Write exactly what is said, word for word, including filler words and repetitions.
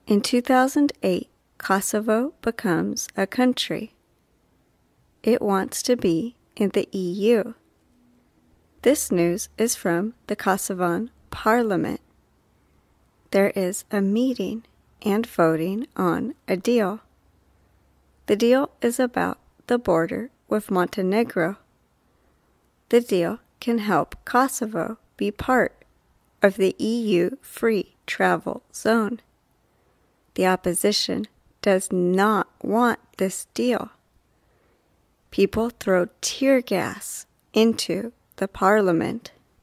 In two thousand eight, Kosovo becomes a country. It wants to be in the E U. This news is from the Kosovan Parliament. There is a meeting and voting on a deal. The deal is about the border with Montenegro. The deal can help Kosovo be part of the E U free travel zone. The opposition does not want this deal. People throw tear gas into the parliament.